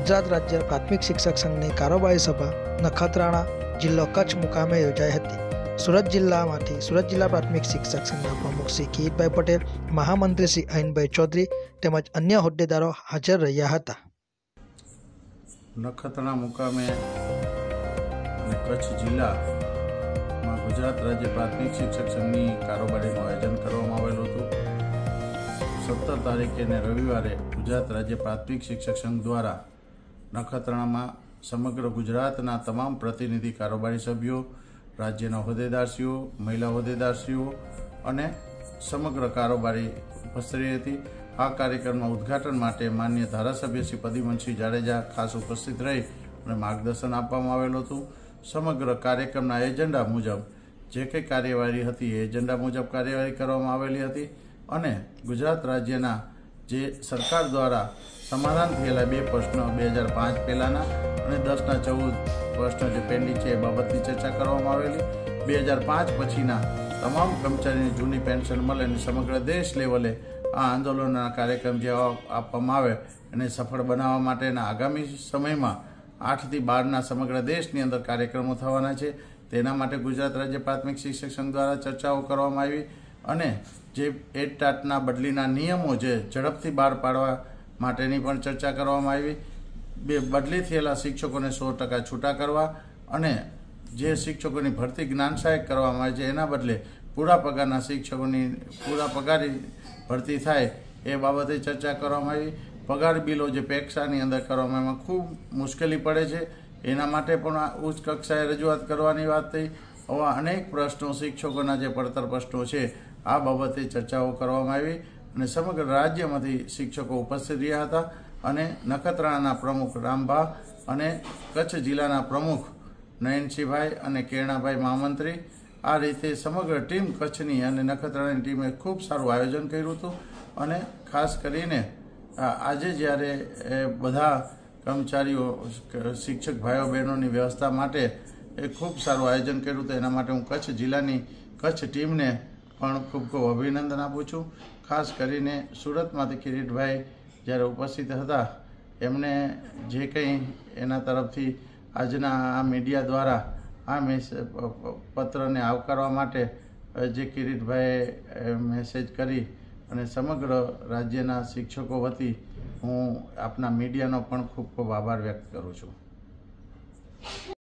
गुजरात राज्य प्राथमिक शिक्षक संघनी कारोबारी सभा नखत्राणा जिल्लो कच्छ मुकामे योजाई हती। सूरत जिल्ला प्राथमिक शिक्षक संघना प्रमुख श्री किरीटभाई पटेल, महामंत्री श्री अहिनभाई चौधरी તેમજ अन्य હોદ્દેદારો हाजर રહ્યા હતા। नखत्राणा मुकामे कच्छ जिल्ला में गुजरात राज्य प्राथमिक शिक्षक संघनी कारोबारीનું आयोजन કરવામાં આવેલું હતું। 17 તારીખે ને રવિવારે गुजरात राज्य प्राथमिक शिक्षक संघ द्वारा नखत्राणा में समग्र गुजरातना तमाम प्रतिनिधि कारोबारी सभ्यों, राज्यना होद्देदारश्रीओ, महिला होद्देदारश्रीओ अने समग्र कारोबारी उपस्थित थी। आ कार्यक्रम में उद्घाटन माटे माननीय धारासभ्य श्री प्रद्युम्नसिंह जाडेजा खास उपस्थित रही और मार्गदर्शन आपवामां आवेलुं हतुं। समग्र कार्यक्रमना एजेंडा मुजब जे कंई कार्यवाही हती एजेंडा मुजब कार्यवाही करवामां आवेली हती अने गुजरात राज्यना जे सरकार द्वारा समाधान थयेला 2 प्रश्नो 2005 पहेलाना अने 10 ना 14 प्रश्नो जे पेंडिंग छे ए बाबतनी चर्चा करवामां आवेली। 2005 पछीना तमाम कर्मचारीने जूनी पेन्शन मळे अने समग्र देश लेवले आ आंदोलनना कार्यक्रम जे आपवामां आवे अने सफल बनाववा माटेना आगामी समयमां 8 થી 12 समग्र देशनी अंदर कार्यक्रमों थवाना छे। तेना माटे गुजरात राज्य प्राथमिक शिक्षक संघ द्वारा चर्चाओ करवामां आवी अने जे एटाटना बदलीना नियमों जे झड़पथी बहार पाडवा माटेनी पण चर्चा करवामां आवी। बदली थयेला शिक्षकोने 100% छूटा करवा अने जे शिक्षकोनी भरती ज्ञान सहायक करवामां आवे छे एना बदले पूरा पगारना शिक्षकोनी पूरा पगारी भरती थाय ए बाबते चर्चा करवामां आवी। पगार बिलो जे पेक्सानी अंदर करवामां खूब मुश्केली पड़े छे एना माटे पण उच्च कक्षाए रजूआत करवानी वात थई। आवा अनेक प्रश्नों शिक्षकोना जे પડતર प्रश्नों छे आ बाबते चर्चाओ करवामां आवी अने समग्र राज्यमांथी शिक्षको उपस्थित रह्या हता अने नखत्राणाना प्रमुख रामभा अने कच्छ जिल्लाना प्रमुख नयनसिंहभाई अने केरणाभाई महामंत्री आ रीते समग्र टीम कच्छनी अने नखत्राणानी टीमे खूब सारुं आयोजन कर्युं हतुं अने खास करीने आजे ज्यारे बधा कर्मचारीओ शिक्षक भाईओ बहनोनी व्यवस्था माटे खूब सारुं आयोजन कर्युं हतुं। एना माटे हूँ कच्छ जिल्लानी कच्छ टीमने पण खूब खूब अभिनंदन आपूं छुं। खास करीने सूरतमांथी किरीटभाई ज्यारे उपस्थित हता एमणे जे कंई एना तरफथी आजना आ मीडिया द्वारा आ पत्रने आवकारवा माटे जे किरीटभाई मेसेज करी अने समग्र राज्यना शिक्षको वती हूँ आपना मीडियानो पण खूब खूब आभार व्यक्त करूँ छूं।